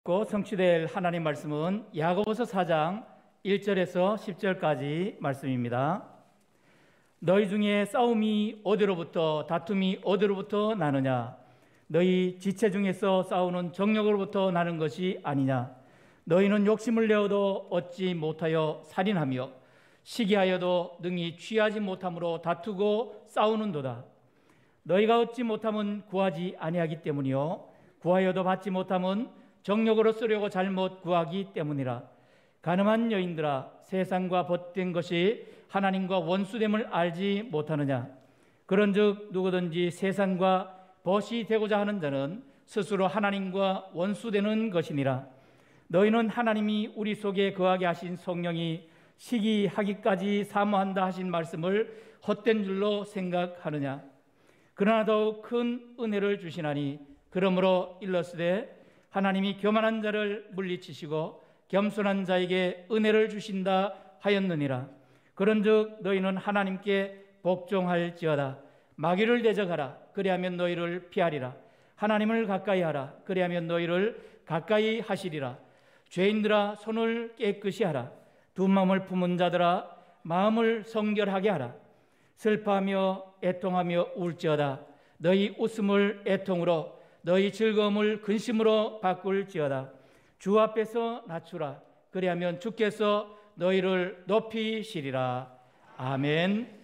성취될 하나님 말씀은 야고보서 4장 1절에서 10절까지 말씀입니다. 너희 중에 싸움이 어디로부터 다툼이 어디로부터 나느냐? 너희 지체 중에서 싸우는 정욕으로부터 나는 것이 아니냐? 너희는 욕심을 내어도 얻지 못하여 살인하며 시기하여도 능히 취하지 못함으로 다투고 싸우는도다. 너희가 얻지 못함은 구하지 아니하기 때문이요 구하여도 받지 못함은 정욕으로 쓰려고 잘못 구하기 때문이라. 가늠한 여인들아, 세상과 벗된 것이 하나님과 원수됨을 알지 못하느냐? 그런즉 누구든지 세상과 벗이 되고자 하는 자는 스스로 하나님과 원수되는 것이니라. 너희는 하나님이 우리 속에 거하게 하신 성령이 시기하기까지 사모한다 하신 말씀을 헛된 줄로 생각하느냐? 그러나 더욱 큰 은혜를 주시나니 그러므로 일러스되 하나님이 교만한 자를 물리치시고 겸손한 자에게 은혜를 주신다 하였느니라. 그런즉 너희는 하나님께 복종할지어다. 마귀를 대적하라. 그리하면 너희를 피하리라. 하나님을 가까이 하라. 그리하면 너희를 가까이 하시리라. 죄인들아, 손을 깨끗이 하라. 두 마음을 품은 자들아, 마음을 성결하게 하라. 슬퍼하며 애통하며 울지어다. 너희 웃음을 애통으로, 너희 즐거움을 근심으로 바꿀지어다. 주 앞에서 낮추라. 그리하면 주께서 너희를 높이시리라. 아멘.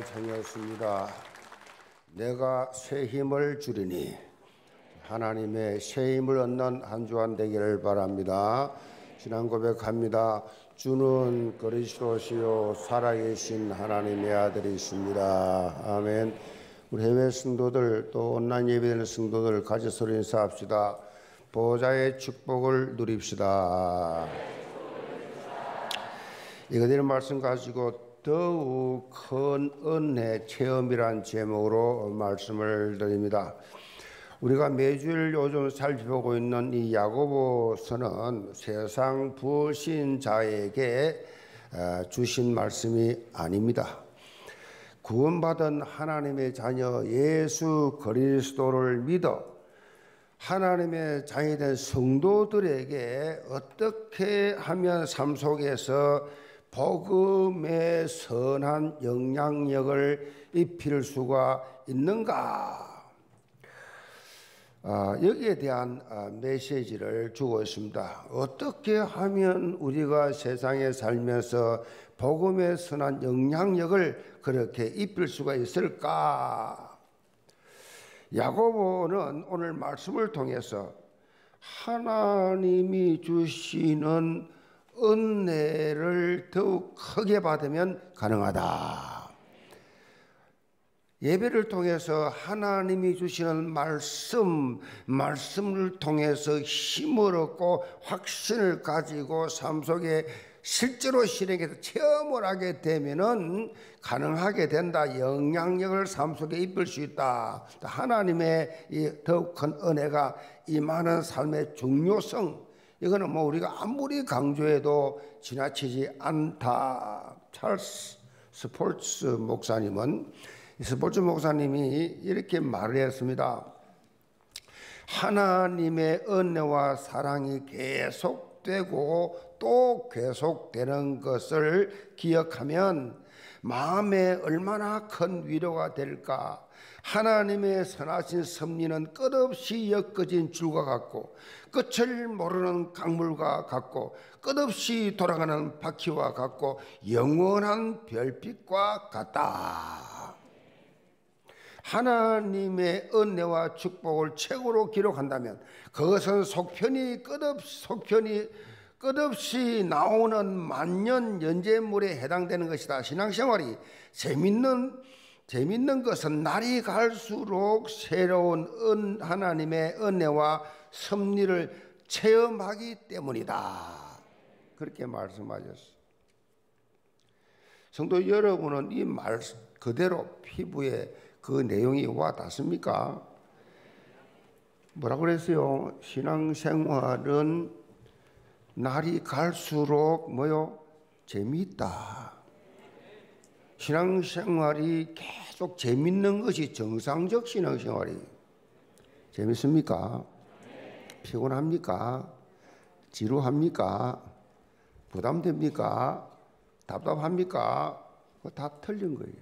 찬양이었습니다. 내가 새 힘을 주리니 하나님의 새 힘을 얻는 한 주간 되기를 바랍니다. 신앙 고백합니다. 주는 그리스도시요 살아계신 하나님의 아들이십니다. 아멘. 우리 해외 성도들 또 온라인 예배드리는 성도들 같이 소리 인사합시다. 보좌의 축복을 누립시다. 이거들 말씀 가지고 더욱 큰 은혜 체험이란 제목으로 말씀을 드립니다. 우리가 매주일 요즘 살펴보고 있는 이 야고보서는 세상 불신자에게 주신 말씀이 아닙니다. 구원받은 하나님의 자녀 예수 그리스도를 믿어 하나님의 자녀이 된 성도들에게 어떻게 하면 삶 속에서 복음의 선한 영향력을 입힐 수가 있는가? 여기에 대한 메시지를 주고 있습니다. 어떻게 하면 우리가 세상에 살면서 복음의 선한 영향력을 그렇게 입힐 수가 있을까? 야고보는 오늘 말씀을 통해서 하나님이 주시는 은혜를 더욱 크게 받으면 가능하다. 예배를 통해서 하나님이 주시는 말씀을 통해서 힘을 얻고 확신을 가지고 삶 속에 실제로 실행해서 체험을 하게 되면은 가능하게 된다. 영향력을 삶 속에 입힐 수 있다. 하나님의 이 더욱 큰 은혜가 임하는 삶의 중요성, 이거는 뭐 우리가 아무리 강조해도 지나치지 않다. 찰스 스폴츠 목사님이 이렇게 말을 했습니다. 하나님의 은혜와 사랑이 계속되고 또 계속되는 것을 기억하면 마음에 얼마나 큰 위로가 될까. 하나님의 선하신 섭리는 끝없이 엮어진 줄과 같고 끝을 모르는 강물과 같고 끝없이 돌아가는 바퀴와 같고 영원한 별빛과 같다. 하나님의 은혜와 축복을 책으로 기록한다면 그것은 속편이 끝없이 나오는 만년 연재물에 해당되는 것이다. 신앙생활이 재밌는 것은 날이 갈수록 새로운 하나님의 은혜와 섭리를 체험하기 때문이다. 그렇게 말씀하셨어요. 성도 여러분은 이 말 그대로 피부에 그 내용이 와 닿습니까? 뭐라고 그랬어요? 신앙생활은 날이 갈수록 재미있다. 신앙생활이 계속 재밌는 것이 정상적 신앙생활이. 재밌습니까? 피곤합니까? 지루합니까? 부담됩니까? 답답합니까? 그거 다 틀린 거예요.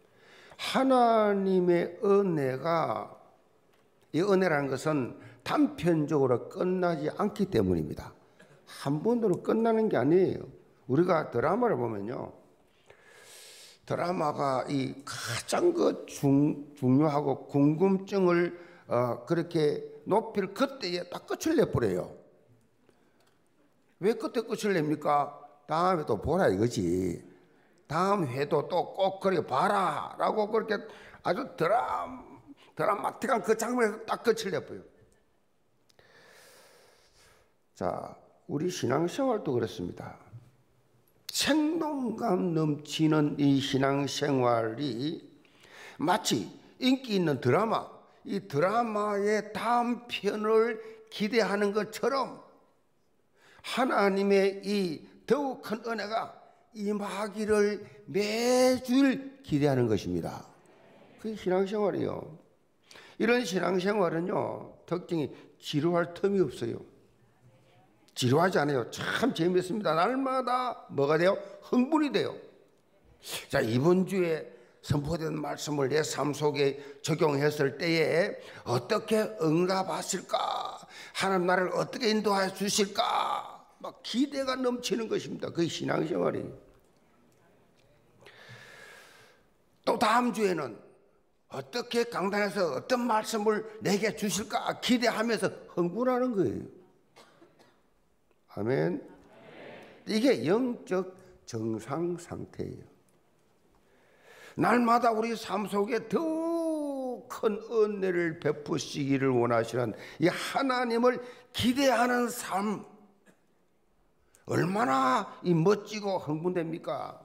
하나님의 은혜가, 이 은혜라는 것은 단편적으로 끝나지 않기 때문입니다. 한 번으로 끝나는 게 아니에요. 우리가 드라마를 보면요, 드라마가 이 가장 중요하고 궁금증을 그렇게 높일 그때에 딱 끝을 내버려요. 왜 그때 끝을 냅니까? 다음에 또 보라 이거지. 다음 회도 또 꼭 그렇게 봐라 라고 그렇게 아주 드라마틱한 그 장면에서 딱 끝을 내버려요. 자, 우리 신앙생활도 그렇습니다. 생동감 넘치는 이 신앙생활이 마치 인기 있는 드라마, 이 드라마의 다음 편을 기대하는 것처럼 하나님의 이 더욱 큰 은혜가 임하기를 매주일 기대하는 것입니다. 그게 신앙생활이에요. 이런 신앙생활은요, 특징이 지루할 틈이 없어요. 지루하지 않아요. 참 재미있습니다. 날마다 뭐가 돼요? 흥분이 돼요. 자, 이번 주에 선포된 말씀을 내 삶 속에 적용했을 때에 어떻게 응답하실까? 하나님 나를 어떻게 인도하여 주실까? 막 기대가 넘치는 것입니다. 그게 신앙생활이에요. 또 다음 주에는 어떻게 강단에서 어떤 말씀을 내게 주실까 기대하면서 흥분하는 거예요. 아멘. 이게 영적 정상 상태예요. 날마다 우리 삶 속에 더욱 큰 은혜를 베푸시기를 원하시는 이 하나님을 기대하는 삶, 얼마나 이 멋지고 흥분됩니까?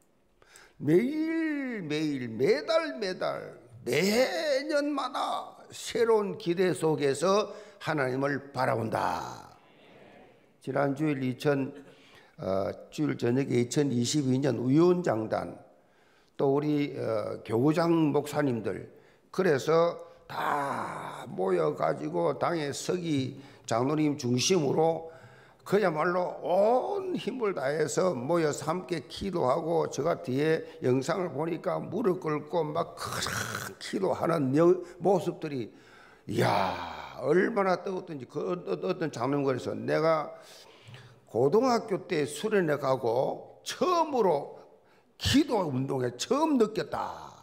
매일매일 매달 매년마다 새로운 기대 속에서 하나님을 바라본다. 지난 주일 주일 저녁에 2022년 위원장단 또 우리 교구장 목사님들 그래서 다 모여가지고 당의 서기 장로님 중심으로 그야말로 온 힘을 다해서 모여서 함께 기도하고 제가 뒤에 영상을 보니까 무릎 꿇고 막 큰 기도하는 모습들이 이야 얼마나 뜨겁던지 그 어떤 장로님께서 내가 고등학교 때 수련회 가고 처음으로 기도 운동에 처음 느꼈다.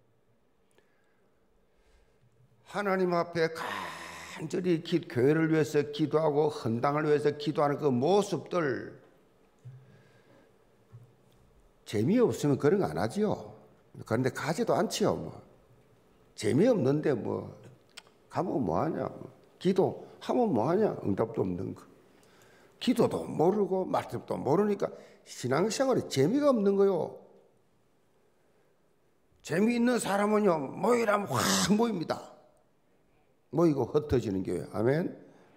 하나님 앞에 간절히 교회를 위해서 기도하고 헌당을 위해서 기도하는 그 모습들 재미없으면 그런 거 안 하지요. 그런데 가지도 않지요. 뭐. 재미없는데 뭐 가면 뭐하냐. 기도하면 뭐하냐. 응답도 없는 거. 기도도 모르고 말씀도 모르니까 신앙생활에 재미가 없는 거요. 재미있는 사람은요 모이라면 확 모입니다. 모이고 흩어지는 교회. 아멘.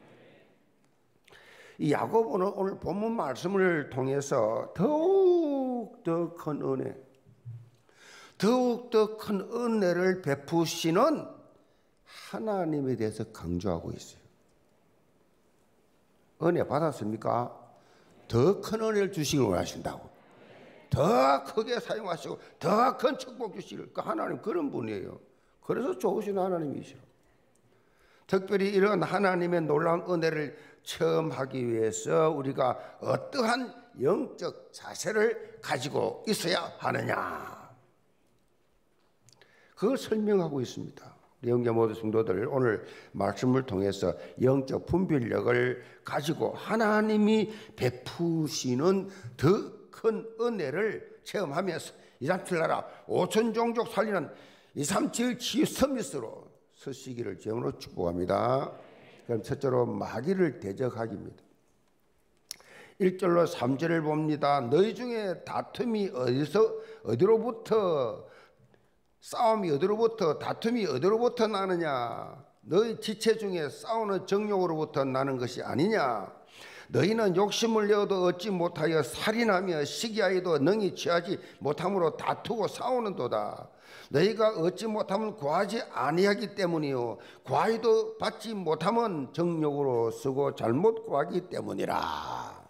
이 야고보는 오늘 본문 말씀을 통해서 더욱 더 큰 은혜, 더욱 더 큰 은혜를 베푸시는 하나님에 대해서 강조하고 있어요. 은혜 받았습니까? 더 큰 은혜를 주시길 원하신다고. 더 크게 사용하시고 더 큰 축복 주시길. 그 하나님 그런 분이에요. 그래서 좋으신 하나님이시죠. 특별히 이런 하나님의 놀라운 은혜를 체험하기 위해서 우리가 어떠한 영적 자세를 가지고 있어야 하느냐. 그걸 설명하고 있습니다. 영계 모든 성도들 오늘 말씀을 통해서 영적 분별력을 가지고 하나님이 베푸시는 더 큰 은혜를 체험하면서 237 나라 5천 종족 살리는 237 치유 서밋으로 서시기를 제으로 축복합니다. 그럼 첫째로 마귀를 대적하기입니다. 1절로 3절을 봅니다. 너희 중에 다툼이 어디로부터 싸움이 어디로부터 다툼이 어디로부터 나느냐. 너희 지체 중에 싸우는 정욕으로부터 나는 것이 아니냐. 너희는 욕심을 내어도 얻지 못하여 살인하며 시기하여도 능히 취하지 못함으로 다투고 싸우는도다. 너희가 얻지 못하면 구하지 아니하기 때문이요 구하여도 받지 못하면 정욕으로 쓰고 잘못 구하기 때문이라.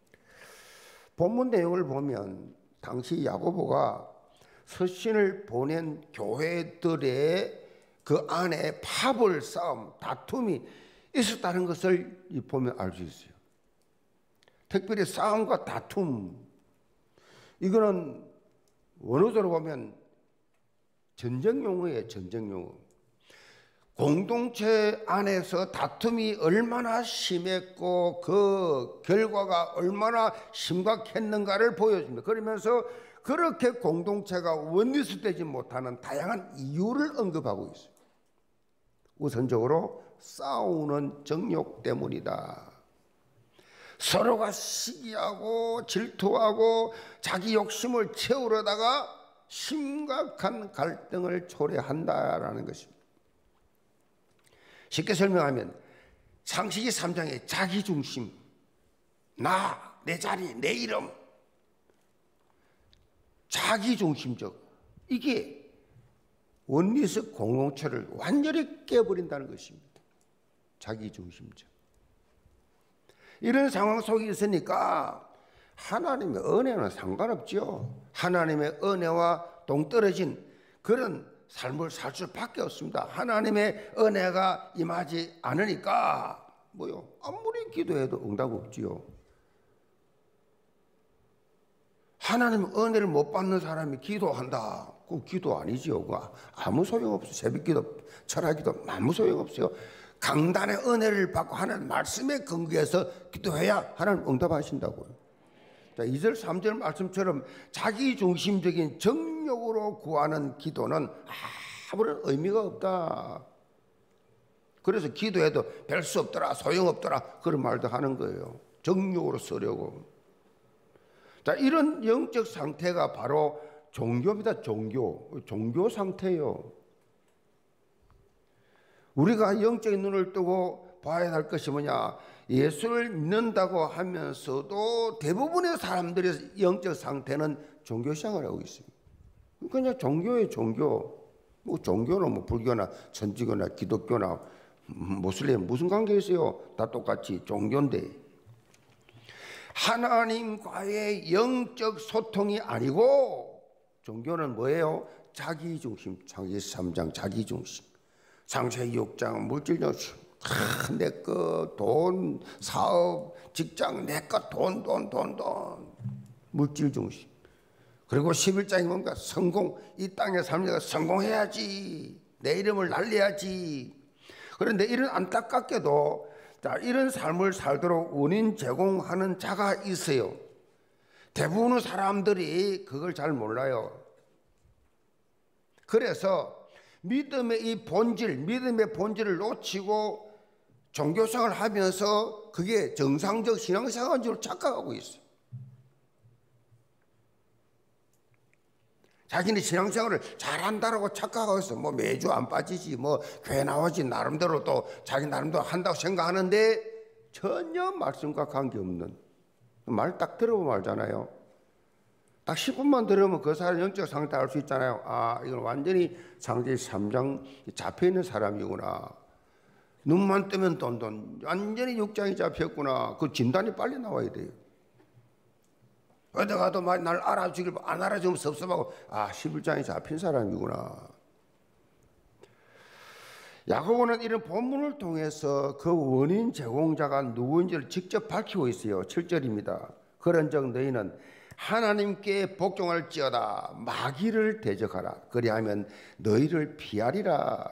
본문 내용을 보면 당시 야고보가 서신을 보낸 교회들의 그 안에 파벌 싸움, 다툼이 있었다는 것을 보면 알 수 있어요. 특별히 싸움과 다툼, 이거는 원어적으로 보면 전쟁 용어예요. 전쟁 용어. 공동체 안에서 다툼이 얼마나 심했고 그 결과가 얼마나 심각했는가를 보여줍니다. 그러면서 그렇게 공동체가 원리스되지 못하는 다양한 이유를 언급하고 있어요. 우선적으로 싸우는 정욕 때문이다. 서로가 시기하고 질투하고 자기 욕심을 채우려다가 심각한 갈등을 초래한다라는 것입니다. 쉽게 설명하면 창세기 3장의 자기중심, 나, 내 자리, 내 이름, 자기중심적, 이게 원리적 공동체를 완전히 깨버린다는 것입니다. 자기중심적. 이런 상황 속에 있으니까 하나님의 은혜는 상관없죠. 하나님의 은혜와 동떨어진 그런 삶을 살 수밖에 없습니다. 하나님의 은혜가 임하지 않으니까 아무리 기도해도 응답 없지요. 하나님의 은혜를 못 받는 사람이 기도한다. 그 기도 아니지요. 그거 아무 소용없어요. 새벽기도, 철학기도 아무 소용없어요. 강단의 은혜를 받고 하나님 말씀에 근거해서 기도해야 하나님 응답하신다고요. 자, 2절 3절 말씀처럼 자기중심적인 정욕으로 구하는 기도는 아무런 의미가 없다. 그래서 기도해도 별 수 없더라, 소용없더라, 그런 말도 하는 거예요. 정욕으로 쓰려고. 자, 이런 영적 상태가 바로 종교입니다. 종교 상태예요. 우리가 영적인 눈을 뜨고 봐야 할 것이 뭐냐? 예수를 믿는다고 하면서도 대부분의 사람들의 영적 상태는 종교 생활을 하고 있습니다. 그냥 종교예요, 종교. 뭐 종교는 뭐 불교나 천주교나 기독교나 모슬림 무슨 관계 있어요? 다 똑같이 종교인데 하나님과의 영적 소통이 아니고 종교는 뭐예요? 자기중심, 창세기 3장 자기중심, 창세기 6장 물질중심, 내거 돈, 사업, 직장 내거 돈, 물질중심. 그리고 11장이 뭔가 성공, 이 땅에 살면서 성공해야지, 내 이름을 날려야지. 그런데 이런 안타깝게도 이런 삶을 살도록 원인 제공하는 자가 있어요. 대부분의 사람들이 그걸 잘 몰라요. 그래서 믿음의 본질을 놓치고 종교생활을 하면서 그게 정상적 신앙생활인 줄 착각하고 있어요. 자기는 신앙생활을 잘한다라고 착각하고 있어. 뭐 매주 안 빠지지, 뭐 교회 나오지, 나름대로 또 자기 나름대로 한다고 생각하는데 전혀 말씀과 관계없는 말 딱 들어보면 알잖아요. 딱 10분만 들으면 그 사람 영적 상태 알 수 있잖아요. 아, 이건 완전히 창세기 3장 잡혀있는 사람이구나. 눈만 뜨면 돈돈 완전히 육장이 잡혔구나. 그 진단이 빨리 나와야 돼요. 어디 가도 날 알아주길 안 알아주면 섭섭하고 11장이 잡힌 사람이구나. 야고보는 이런 본문을 통해서 그 원인 제공자가 누구인지를 직접 밝히고 있어요. 7절입니다. 그런즉 너희는 하나님께 복종할지어다 마귀를 대적하라. 그리하면 너희를 피하리라.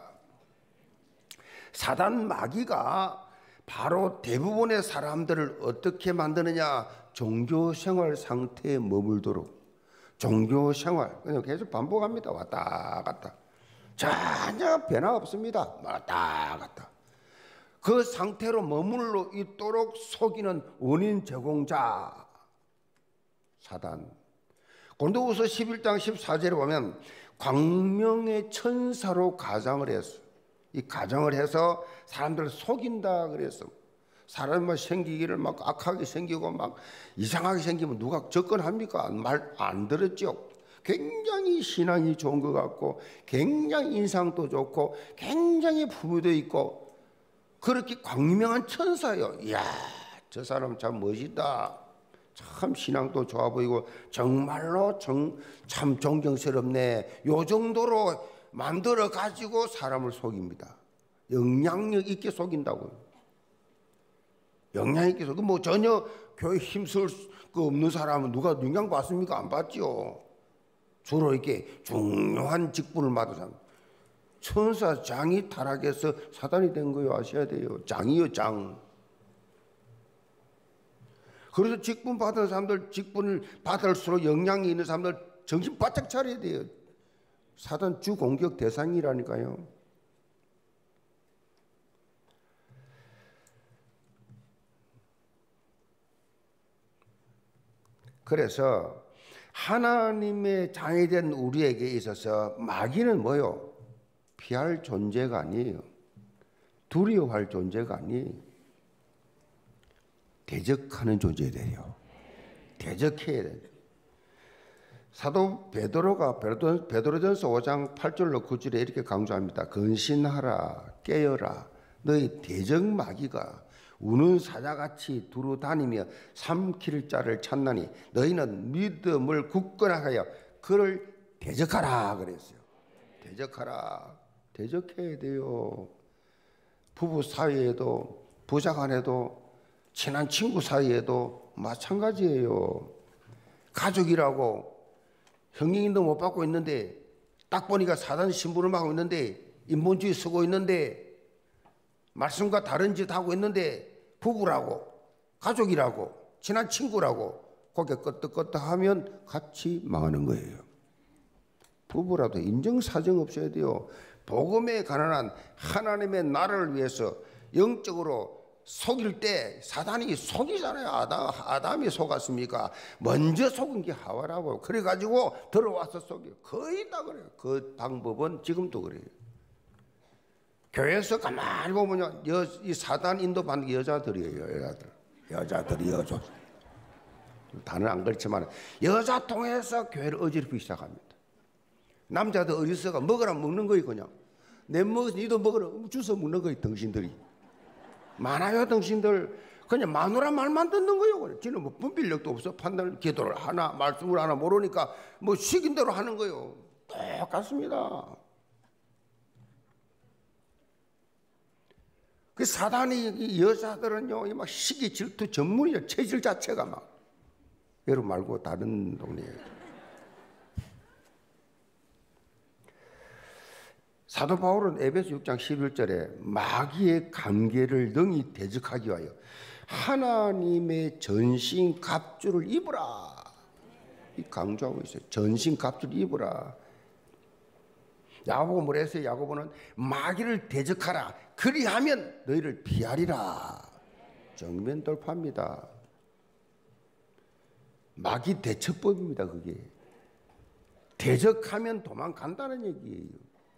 사단 마귀가 바로 대부분의 사람들을 어떻게 만드느냐? 종교생활 상태에 머물도록. 종교생활 그냥 계속 반복합니다. 왔다 갔다. 전혀 변화 없습니다. 왔다 갔다. 그 상태로 머물러 있도록 속이는 원인 제공자 사단. 고린도후서 11장 14절에 보면 광명의 천사로 가장을 했어. 이 가정을 해서 사람들을 속인다 그랬어. 사람만 생기기를 막 악하게 생기고 막 이상하게 생기면 누가 접근합니까? 말 안 들었죠. 굉장히 신앙이 좋은 것 같고 굉장히 인상도 좋고 굉장히 부모도 있고 그렇게 광명한 천사예요. 이야, 저 사람 참 멋있다. 참 신앙도 좋아 보이고 정말로 참 존경스럽네. 요 정도로 만들어 가지고 사람을 속입니다. 영향력 있게 속인다고요. 영향 있게 속이고 뭐 전혀 교회 힘쓸 거 없는 사람은 누가 영향 받습니까? 안 받죠. 주로 이렇게 중요한 직분을 맡은 사람. 천사장이 타락해서 사단이 된 거예요. 아셔야 돼요. 장이요, 장. 그래서 직분 받은 사람들, 직분을 받을수록 영향이 있는 사람들 정신 바짝 차려야 돼요. 사단 주 공격 대상이라니까요. 그래서 하나님의 장이 된 우리에게 있어서 마귀는 뭐요? 피할 존재가 아니에요. 두려워할 존재가 아니에요. 대적하는 존재예요. 대적해야 돼요. 사도 베드로가 베드로전서 5장 8절로 9절에 이렇게 강조합니다. 근신하라, 깨어라. 너희 대적 마귀가 우는 사자같이 두루 다니며 삼킬 자를 찾나니 너희는 믿음을 굳건하게 하여 그를 대적하라 그랬어요. 대적하라. 대적해야 돼요. 부부 사이에도 부자간에도 친한 친구 사이에도 마찬가지예요. 가족이라고 형님도 못 받고 있는데 딱 보니까 사단 심부름하고 있는데, 인본주의 쓰고 있는데, 말씀과 다른 짓 하고 있는데, 부부라고, 가족이라고, 친한 친구라고 고개 끄덕끄덕 하면 같이 망하는 거예요. 부부라도 인정사정 없어야 돼요. 복음에 가난한 하나님의 나라를 위해서 영적으로 속일 때 사단이 속이잖아요. 아담이 속았습니까? 먼저 속은 게 하와라고. 그래가지고 들어와서 속여요. 거의 다 그래요. 그 방법은 지금도 그래요. 교회에서 가만히 보면요, 이 사단 인도받는 게 여자들이에요. 여자들이 여자. 다는 안 그렇지만 여자 통해서 교회를 어지럽히기 시작합니다. 남자들 어디서가 먹으라 먹는 거예요. 그냥 내 먹어서 니도 먹으라 주워 먹는 거예요. 당신들이 많아요. 당신들 그냥 마누라 말만 듣는 거예요. 그냥 지는 뭐 분별력도 없어. 판단 기도를 하나 말씀을 하나 모르니까 뭐 시킨 대로 하는 거예요. 똑같습니다. 그 사단이 이 여자들은요, 막 시기 질투 전문이에요. 체질 자체가 막 여러분 말고 다른 동네예요. 사도 바울은 에베소 6장 11절에 마귀의 관계를 능히 대적하기 위하여 하나님의 전신 갑주를 입으라. 이 강조하고 있어요. 전신 갑주를 입으라. 야고보 뭐라 했어요? 야고보는 마귀를 대적하라. 그리하면 너희를 피하리라. 정면 돌파입니다. 마귀 대처법입니다. 그게 대적하면 도망간다는 얘기예요.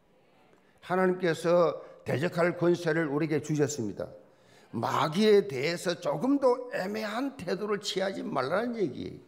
하나님께서 대적할 권세를 우리에게 주셨습니다. 마귀에 대해서 조금도 애매한 태도를 취하지 말라는 얘기예요.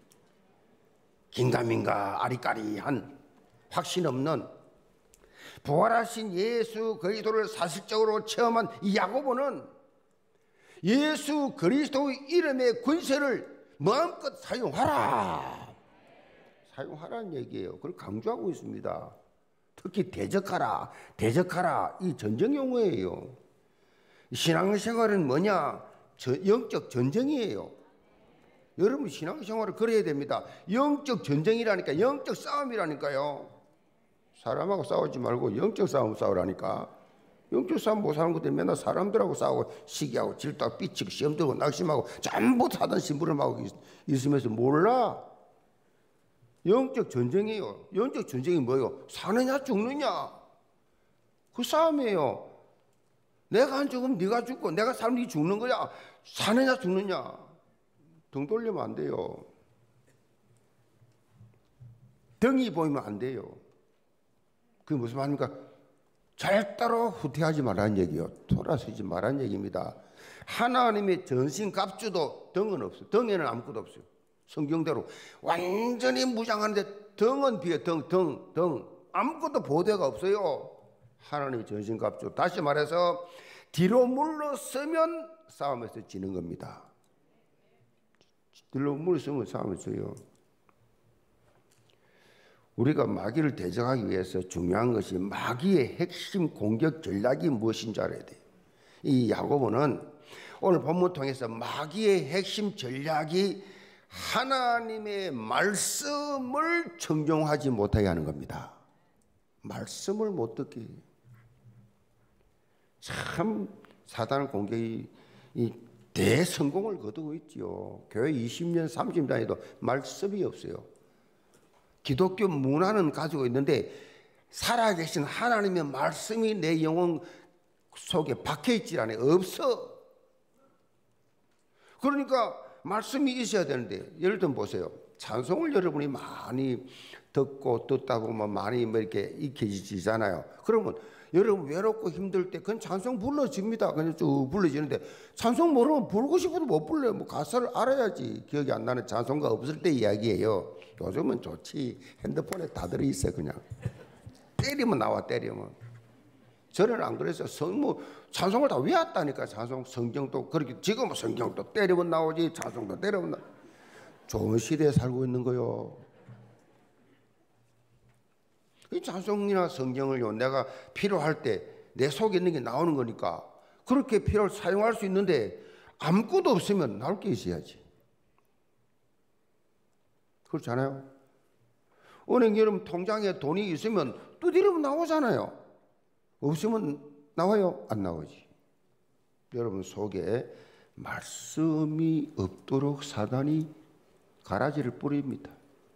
긴가민가 아리까리한 확신 없는 부활하신 예수 그리스도를 사실적으로 체험한 이 야고보는 예수 그리스도의 이름의 권세를 마음껏 사용하라. 사용하라는 얘기예요. 그걸 강조하고 있습니다. 특히 대적하라, 대적하라 이 전쟁 용어예요. 신앙생활은 뭐냐? 영적 전쟁이에요. 여러분 신앙생활을 그래야 됩니다. 영적 전쟁이라니까, 영적 싸움이라니까요. 사람하고 싸우지 말고 영적 싸움 싸우라니까. 영적 싸움 못하는 것들 맨날 사람들하고 싸우고 시기하고 질투하고 삐치고 시험 들고 낙심하고 전부 사단 심부름하고 있으면서 몰라. 영적 전쟁이에요. 영적 전쟁이 뭐예요? 사느냐 죽느냐 그 싸움이에요. 내가 안 죽으면 네가 죽고 내가 살면 네 죽는 거야. 사느냐 죽느냐. 등 돌리면 안 돼요. 등이 보이면 안 돼요. 그게 무슨 말입니까? 절대로 후퇴하지 말라는 얘기요. 돌아서지 말라는 얘기입니다. 하나님의 전신 갑주도 등은 없어요. 등에는 아무것도 없어요. 성경대로 완전히 무장하는데 등은 비어. 등 아무것도 보대가 없어요. 하나님의 전신 갑주. 다시 말해서 뒤로 물러서면 싸움에서 지는 겁니다. 뒤로 물러서면 싸움에서 져요. 우리가 마귀를 대적하기 위해서 중요한 것이 마귀의 핵심 공격 전략이 무엇인지 알아야 돼요. 이 야고보는 오늘 본문 통해서 마귀의 핵심 전략이 하나님의 말씀을 청종하지 못하게 하는 겁니다. 말씀을 못 듣게. 참 사단 공격이 이 대성공을 거두고 있지요. 교회 20년 30년 다니도 말씀이 없어요. 기독교 문화는 가지고 있는데 살아계신 하나님의 말씀이 내 영혼 속에 박혀있지 않아요. 없어. 그러니까 말씀이 있어야 되는데, 예를 들면 보세요. 찬송을 여러분이 많이 듣다 보면 많이 이렇게 익혀지잖아요. 그러면 여러분 외롭고 힘들 때 그건 찬송 불러집니다. 그냥 쭉 불러지는데 찬송 모르면 부르고 싶어도 못 불러요. 뭐 가사를 알아야지. 기억이 안 나는 찬송가 없을 때 이야기예요. 요즘은 좋지. 핸드폰에 다 들어있어요. 그냥 때리면 나와. 때리면. 저는 안 그랬어요. 찬송을 다 외웠다니까. 찬송 성경도 그렇게. 지금은 성경도 때리면 나오지. 찬송도 때리면 나오지. 좋은 시대에 살고 있는 거요. 이 찬송이나 성경을요, 내가 필요할 때 내 속에 있는 게 나오는 거니까 그렇게 필요를 사용할 수 있는데 아무것도 없으면 나올 게 있어야지. 그렇잖아요. 은행 여러분 통장에 돈이 있으면 두드리면 나오잖아요. 없으면 나와요? 안 나오지. 여러분 속에 말씀이 없도록 사단이 가라지를 뿌립니다.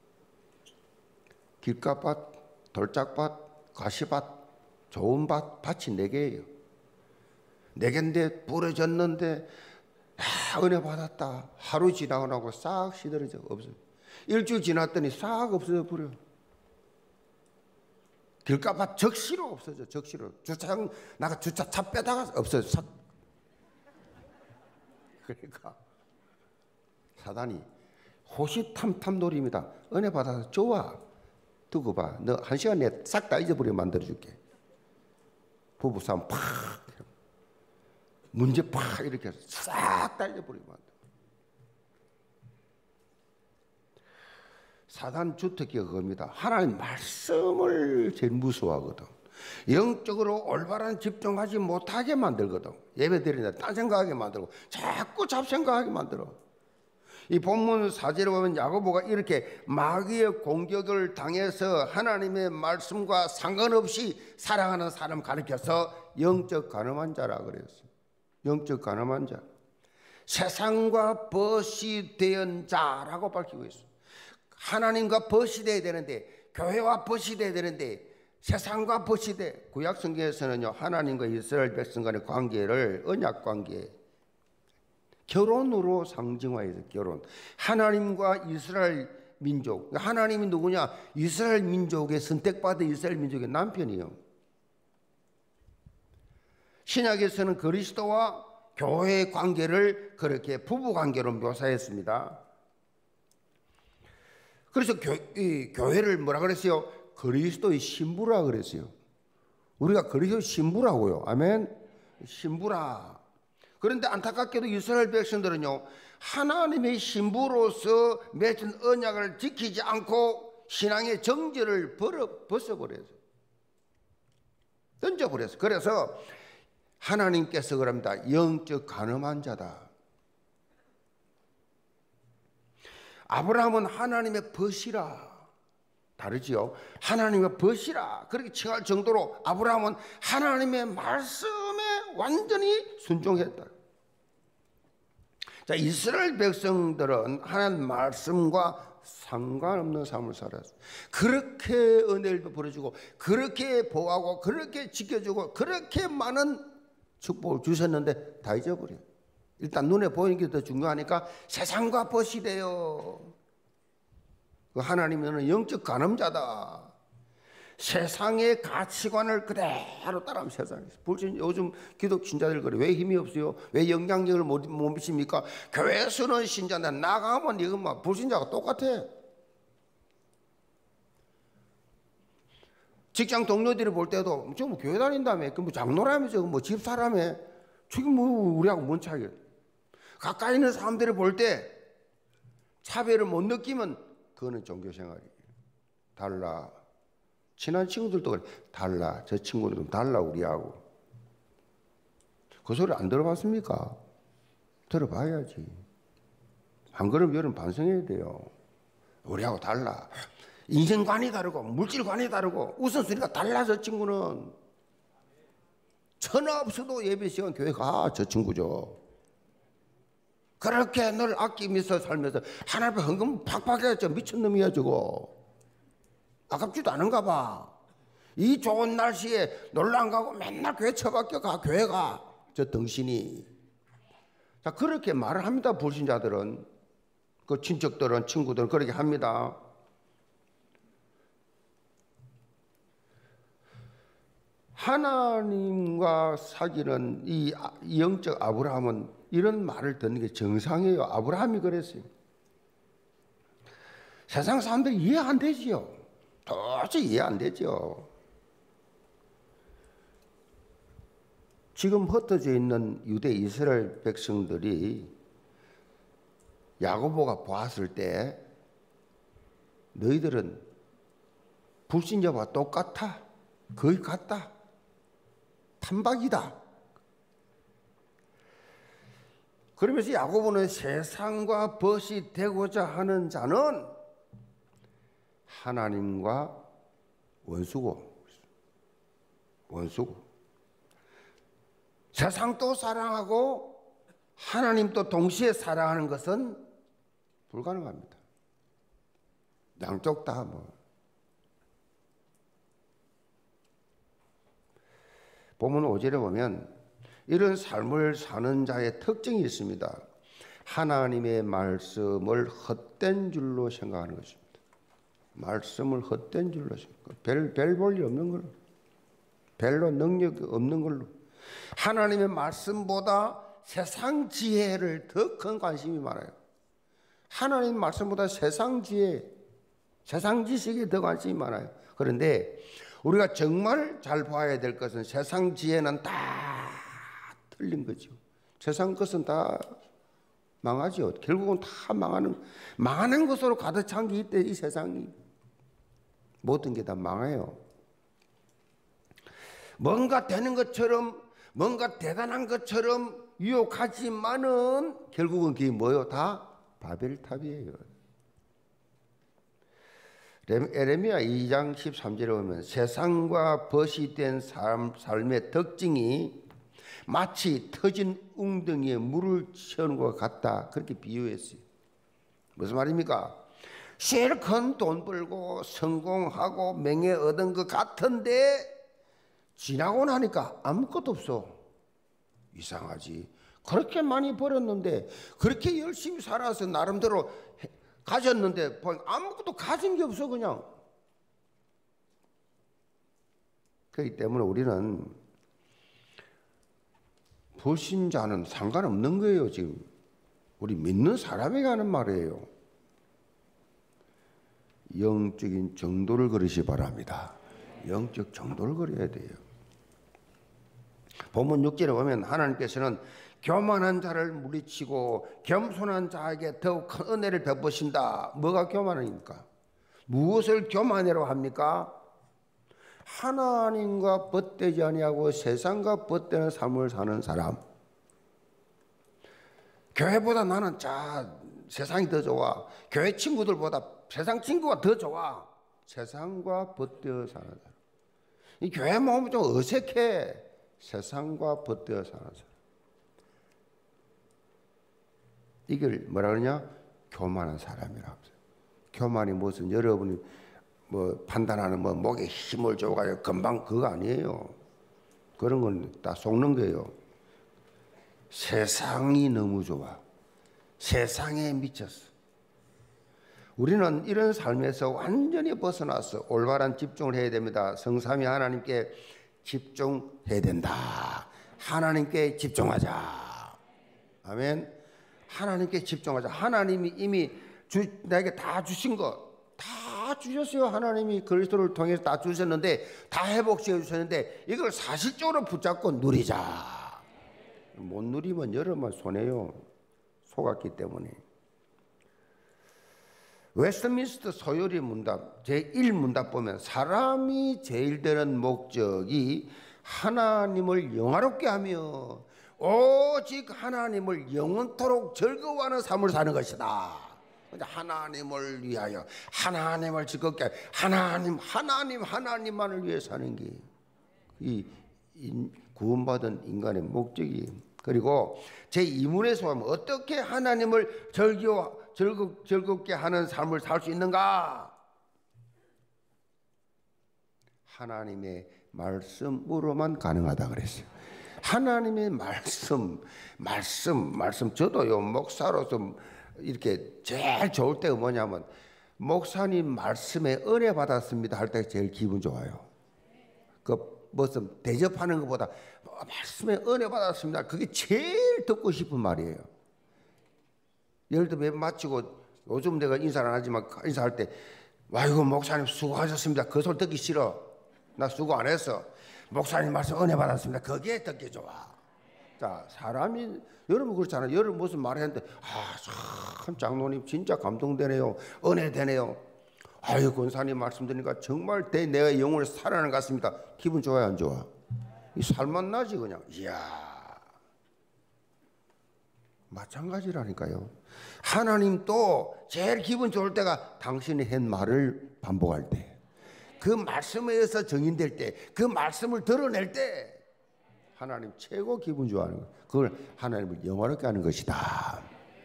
길가밭, 돌짝밭, 가시밭, 좋은 밭이 4개예요. 4개인데 부러졌는데 은혜 받았다. 하루 지나고 나고 싹 시들어져 없어요. 일주일 지났더니 싹 없어져 버려. 길가밭 적시로 없어져. 적시로. 주차장 나가 주차차 빼다가 없어져. 싹. 그러니까 사단이 호시탐탐 놀입니다. 은혜 받아서 좋아. 두고 봐. 너 1시간 내에 싹 다 잊어버리게 만들어줄게. 부부싸움 팍. 문제 팍 이렇게 싹 다 잊어버리게 만들어. 사단 주특기가 그겁니다. 하나님 말씀을 제일 무서워하거든. 영적으로 올바른 집중하지 못하게 만들거든. 예배 드리는데 딴 생각하게 만들고 자꾸 잡생각하게 만들어. 이 본문 4절에 보면 야고보가 이렇게 마귀의 공격을 당해서 하나님의 말씀과 상관없이 살아가는 사람 가르쳐서 영적 가늠한 자라 그랬어요. 영적 가늠한 자. 세상과 벗이 된 자라고 밝히고 있어요. 하나님과 벗이 돼야 되는데, 교회와 벗이 돼야 되는데 세상과 벗이 돼. 구약 성경에서는요, 하나님과 이스라엘 백성 간의 관계를 언약 관계, 결혼으로 상징화해서 결혼. 하나님과 이스라엘 민족. 하나님이 누구냐? 이스라엘 민족의 선택받은 이스라엘 민족의 남편이요. 신약에서는 그리스도와 교회의 관계를 그렇게 부부 관계로 묘사했습니다. 그래서 교회를 뭐라 그랬어요? 그리스도의 신부라 그랬어요. 우리가 그리스도의 신부라고요. 아멘. 신부라. 그런데 안타깝게도 이스라엘 백성들은요, 하나님의 신부로서 맺은 언약을 지키지 않고 신앙의 정죄를 벗어버렸어요. 던져버렸어요. 그래서 하나님께서 그럽니다. 영적 가늠한 자다. 아브라함은 하나님의 벗이라. 다르지요. 하나님의 벗이라 그렇게 칭할 정도로 아브라함은 하나님의 말씀에 완전히 순종했다. 자, 이스라엘 백성들은 하나님 말씀과 상관없는 삶을 살았어요. 그렇게 은혜를 베풀어주고 그렇게 보호하고 그렇게 지켜주고 그렇게 많은 축복을 주셨는데 다 잊어버려요. 일단 눈에 보이는 게 더 중요하니까 세상과 벗이 돼요. 하나님은 영적 가늠자다. 세상의 가치관을 그대로 따라하면 세상에서. 요즘 기독 신자들 그래. 왜 힘이 없어요? 왜 영향력을 못 미칩니까? 교회에서는 신자인데 나가면 이건 막 불신자가 똑같아. 직장 동료들이 볼 때도 저 뭐 교회 다닌다며, 그 뭐 장로라면서 뭐 집사라며, 지금 뭐 우리하고 뭔 차이야? 가까이 있는 사람들이 볼 때 차별을 못 느끼면 그거는 종교생활이에요. 달라. 친한 친구들도 그래. 달라. 저 친구들은 달라 우리하고. 그 소리 안 들어봤습니까? 들어봐야지. 안 그러면 여러분 반성해야 돼요. 우리하고 달라. 인생관이 다르고 물질관이 다르고 우선순위가 달라. 저 친구는 천하 없어도 예배 시간 교회 가. 저 친구죠. 그렇게 널 아끼면서 살면서 하나님 앞에 헌금 팍팍 해야죠. 미친놈이야 저거. 아깝지도 않은가 봐. 이 좋은 날씨에 놀러 안 가고 맨날 교회 처박혀 가. 교회 가. 저 덩신이. 자, 그렇게 말을 합니다. 불신자들은. 그 친척들은, 친구들은 그렇게 합니다. 하나님과 사귀는 이 영적 아브라함은 이런 말을 듣는 게 정상이에요. 아브라함이 그랬어요. 세상 사람들이 이해 안 되지요. 도저히 이해 안 되죠. 지금 흩어져 있는 유대 이스라엘 백성들이 야고보가 보았을 때 너희들은 불신자와 똑같아. 거의 같다. 탄박이다. 그러면서 야고보는 세상과 벗이 되고자 하는 자는 하나님과 원수고 원수고. 세상도 사랑하고 하나님도 동시에 사랑하는 것은 불가능합니다. 양쪽 다 뭐. 본문 5절에 보면 이런 삶을 사는 자의 특징이 있습니다. 하나님의 말씀을 헛된 줄로 생각하는 것입니다. 말씀을 헛된 줄로 생각하고 별 볼 일 없는 걸로, 별로 능력이 없는 걸로, 하나님의 말씀보다 세상 지혜를 더 큰 관심이 많아요. 하나님 말씀보다 세상 지혜, 세상 지식에 더 관심이 많아요. 그런데 우리가 정말 잘 봐야 될 것은 세상 지혜는 다 틀린 거죠. 세상 것은 다 망하죠. 결국은 다 망하는 것으로 가득 찬 게 이때 이 세상이 모든 게 다 망해요. 뭔가 되는 것처럼, 뭔가 대단한 것처럼 유혹하지만은 결국은 그게 뭐예요? 다 바벨탑이에요. 에레미야 2장 13절에 보면 세상과 벗이 된 삶의 특징이 마치 터진 웅덩이에 물을 채우는 것 같다. 그렇게 비유했어요. 무슨 말입니까? 실컷 돈 벌고 성공하고 명예 얻은 것 같은데 지나고 나니까 아무것도 없어. 이상하지. 그렇게 많이 벌었는데, 그렇게 열심히 살아서 나름대로 가졌는데 아무것도 가진 게 없어. 그냥. 그렇기 때문에 우리는 불신자는 상관없는 거예요. 지금 우리 믿는 사람에게 하는 말이에요. 영적인 정도를 걸으시 바랍니다. 영적 정도를 걸어야 돼요. 본문 6절에 보면 하나님께서는 교만한 자를 물리치고 겸손한 자에게 더욱 큰 은혜를 베푸신다. 뭐가 교만입니까? 무엇을 교만이라고 합니까? 하나님과 벗되지 아니하고 세상과 벗되는 삶을 사는 사람. 교회보다 나는 세상이 더 좋아. 교회 친구들보다 세상 친구가 더 좋아. 세상과 벗되어 사는 사람. 이 교회 마음이 좀 어색해. 세상과 벗되어 사는 사람. 이걸 뭐라 그러냐? 교만한 사람이라고. 교만이 무슨 여러분이 뭐 판단하는 뭐 목에 힘을 줘가지고 금방 그거 아니에요. 그런 건 다 속는 거예요. 세상이 너무 좋아. 세상에 미쳤어. 우리는 이런 삶에서 완전히 벗어나서 올바른 집중을 해야 됩니다. 성삼위 하나님께 집중해야 된다. 하나님께 집중하자. 아멘. 하나님께 집중하자. 하나님이 이미 나에게 다 주신 것 다 주셨어요. 하나님이 그리스도를 통해서 다 주셨는데, 다 회복시켜 주셨는데 이걸 사실적으로 붙잡고 누리자. 못 누리면 여러분 손해요. 속았기 때문에. 웨스트민스터 소요리 문답 제1문답 보면 사람이 제일 되는 목적이 하나님을 영화롭게 하며 오직 하나님을 영원토록 즐거워하는 삶을 사는 것이다. 하나님을 위하여, 하나님을 즐겁게, 하나님만을 위해 사는 게 이 구원받은 인간의 목적이. 그리고 제2문에서 보면 어떻게 하나님을 즐겁게 하는 삶을 살 수 있는가? 하나님의 말씀으로만 가능하다 그랬어요. 하나님의 말씀. 저도요, 목사로서 이렇게 제일 좋을 때가 뭐냐면, 목사님 말씀에 은혜 받았습니다 할 때 제일 기분 좋아요. 무슨 대접하는 것보다 말씀에 은혜 받았습니다, 그게 제일 듣고 싶은 말이에요. 예를 들어 매 마치고, 요즘 내가 인사를 안 하지만 인사할 때, 아이고 목사님 수고하셨습니다, 그 소리 듣기 싫어. 나 수고 안 했어. 목사님 말씀 은혜 받았습니다, 그게 듣기 좋아. 자, 사람이, 여러분 그렇잖아요. 여러분 무슨 말 했는데, 참 장로님 진짜 감동되네요, 은혜 되네요. 아유, 권사님 말씀 드리니까 정말 내 영혼을 살아나는 것 같습니다. 기분 좋아요, 안 좋아? 이 살만 나지 그냥. 이야, 마찬가지라니까요. 하나님도 제일 기분 좋을 때가 당신이 한 말을 반복할 때, 그 말씀에 의해서 정인될 때, 그 말씀을 드러낼 때 하나님 최고 기분 좋아하는 거예요. 그걸 하나님을 영화롭게 하는 것이다.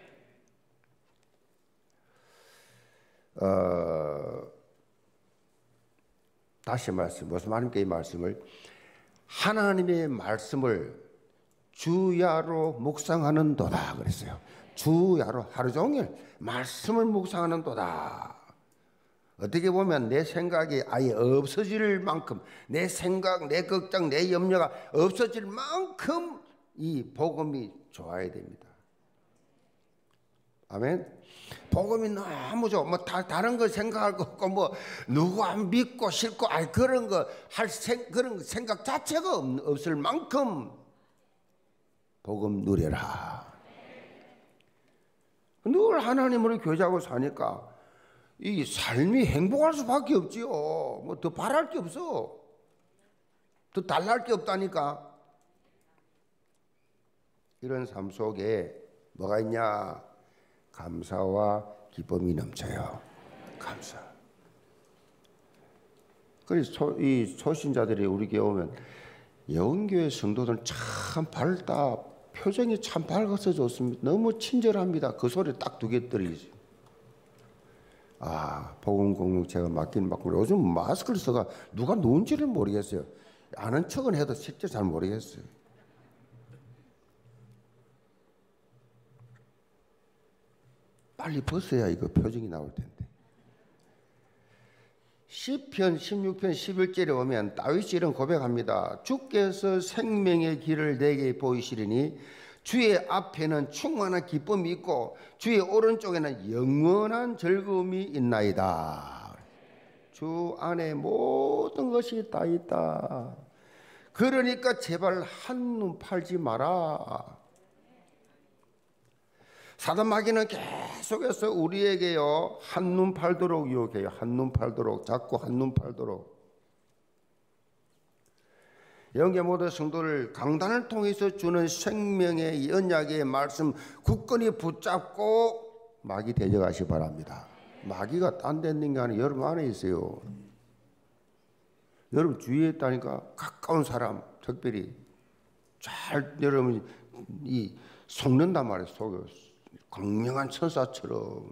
다시 무슨 말입니까? 이 말씀을 하나님의 말씀을 주야로 묵상하는도다 그랬어요. 주야로 하루 종일 말씀을 묵상하는도다. 어떻게 보면 내 생각이 아예 없어질 만큼, 내 생각, 내 걱정, 내 염려가 없어질 만큼 이 복음이 좋아야 됩니다. 아멘. 복음이 너무 좋아. 뭐 다른 거 생각할 거 없고, 뭐 누구 안 믿고 싫고, 그런 거 그런 생각 자체가 없을 만큼 복음 누려라. 늘 하나님으로 교제하고 사니까 이 삶이 행복할 수밖에 없지요. 뭐 더 바랄 게 없어. 더 달랄 게 없다니까. 이런 삶 속에 뭐가 있냐? 감사와 기쁨이 넘쳐요. 감사. 그래서 이 초신자들이 우리 교회 오면 영교회 성도들은 참 밝다. 표정이 참 밝아서 좋습니다. 너무 친절합니다. 그 소리 딱 두 개 들리지. 복음 공동 제가 맡긴 요즘 마스크를 써가 누가 누군지를 모르겠어요. 아는 척은 해도 실제 잘 모르겠어요. 빨리 벗어야 이거 표정이 나올 텐데. 시편 16편 11절에 오면 다윗이 이런 고백합니다. 주께서 생명의 길을 내게 보이시리니 주의 앞에는 충만한 기쁨이 있고 주의 오른쪽에는 영원한 즐거움이 있나이다. 주 안에 모든 것이 다 있다. 그러니까 제발 한눈 팔지 마라. 사단 마귀는 계속해서 우리에게요 한눈 팔도록 유혹해요. 한눈 팔도록, 자꾸 한눈 팔도록. 영계 모든 성도를 강단을 통해서 주는 생명의 언약의 말씀 굳건히 붙잡고 마귀 대적하시 바랍니다. 마귀가 딴 데 있는 게 아니라 여러분 안에 있어요. 여러분 주위에 있다니까. 가까운 사람 특별히 잘 여러분이 속는단 말이에요. 속여. 광명한 천사처럼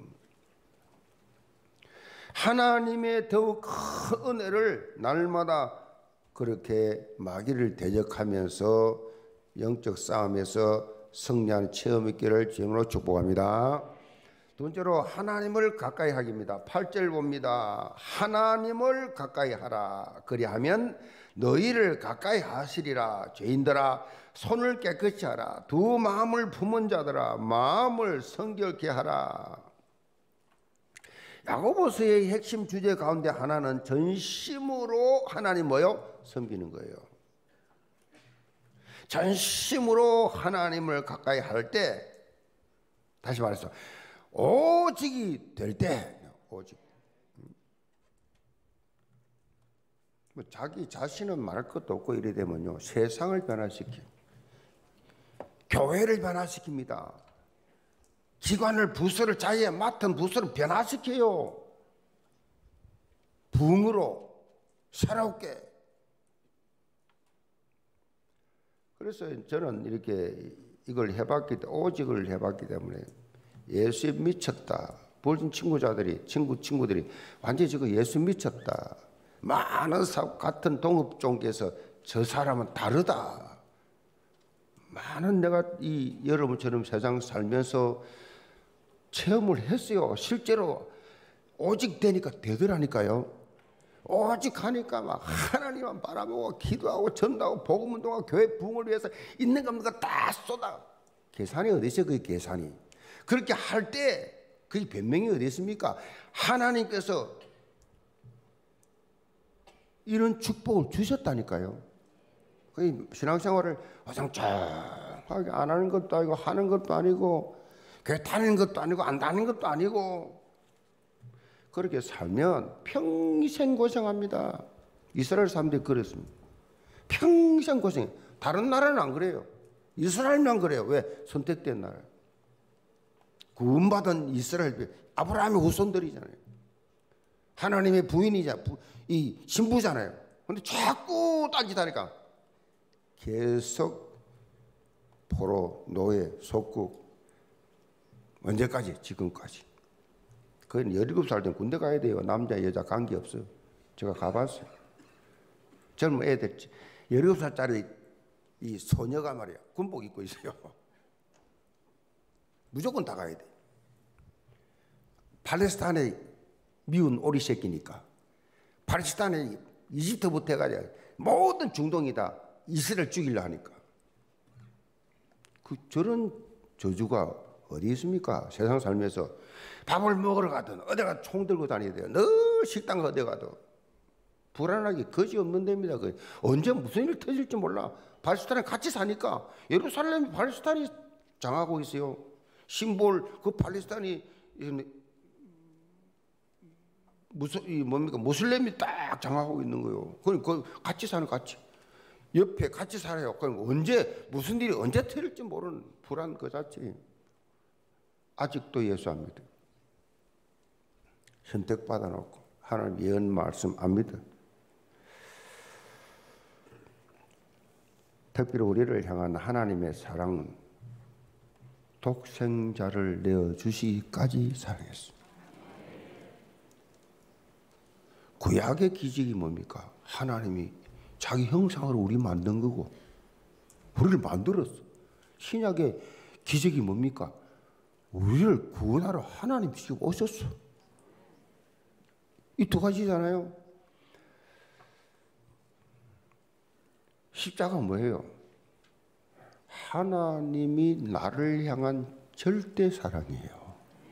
하나님의 더욱 큰 은혜를 날마다 그렇게 마귀를 대적하면서 영적 싸움에서 승리하는 체험 있기를 주님으로 축복합니다. 두 번째로 하나님을 가까이 하기입니다. 8절 봅니다. 하나님을 가까이 하라. 그리하면 너희를 가까이 하시리라. 죄인들아 손을 깨끗이 하라. 두 마음을 품은 자들아 마음을 성결케 하라. 야고보서의 핵심 주제 가운데 하나는 전심으로 하나님 뭐요? 섬기는 거예요. 전심으로 하나님을 가까이 할 때, 다시 말해서 오직이 될 때, 오직. 자기 자신은 말할 것도 없고 이래 되면요 세상을 변화시켜, 교회를 변화시킵니다. 기관을, 부서를, 자기가 맡은 부서를 변화시켜요. 부흥으로 새롭게. 그래서 저는 이렇게 이걸 오직을 해봤기 때문에 예수에 미쳤다. 벌진 친구들이 완전히 지금 예수 미쳤다. 많은 같은 동업종께서 저 사람은 다르다. 많은 내가 여러분처럼 세상 살면서 체험을 했어요. 실제로 오직 되니까 되더라니까요. 오직 하니까 막 하나님만 바라보고 기도하고 전도하고 복음운동하고 교회 부흥을 위해서 있는 겁니다. 다 쏟아. 계산이 어디 있어요? 그 계산이. 그렇게 할 때 그게 변명이 어디 있습니까? 하나님께서 이런 축복을 주셨다니까요. 그 신앙생활을 화장하게 안 하는 것도 아니고 하는 것도 아니고 교회 다니는 것도 아니고 안 다니는 것도 아니고 그렇게 살면 평생 고생합니다. 이스라엘 사람들이 그랬습니다. 평생 고생. 다른 나라는 안 그래요. 이스라엘만 그래요. 왜? 선택된 나라. 구원받은 이스라엘, 아브라함의 후손들이잖아요. 하나님의 부인이자 이 신부잖아요. 근데 자꾸 딴짓하니까 계속 포로, 노예, 속국 언제까지? 지금까지. 그건 17살 때 군대 가야 돼요. 남자 여자 관계없어요. 제가 가봤어요. 젊은 애들 17살짜리 이 소녀가 말이야 군복 입고 있어요. 무조건 다 가야 돼. 팔레스타인의 미운 오리 새끼니까. 팔레스타인의 이집트부터 해가지고 모든 중동이 다 이스라엘 죽이려 하니까. 저런 저주가 어디 있습니까? 세상 살면서 밥을 먹으러 가든 어디 가 총 들고 다녀야 돼요. 늘 식당 어디 가도 불안하게 거지 없는 데입니다. 언제 무슨 일이 터질지 몰라. 팔레스타인에 같이 사니까. 예루살렘이 팔레스타인이 장하고 있어요. 심볼 그 팔레스타인이 무슬림이 딱 장하고 있는 거예요. 그러니까 같이 사는 같이 옆에 같이 살아요. 그럼 언제 무슨 일이 언제 터질지 모르는 불안 그 자체. 아직도 예수 안 믿어요. 선택받아 놓고 하나님 예언 말씀 안 믿어요. 특별히 우리를 향한 하나님의 사랑은 독생자를 내어주시기까지 사랑했습니다. 구약의 기적이 뭡니까? 하나님이 자기 형상으로 우리 만든 거고 우리를 만들었어. 신약의 기적이 뭡니까? 우리를 구원하러 하나님이 오셨어. 이 두 가지잖아요. 십자가 뭐예요? 하나님이 나를 향한 절대 사랑이에요.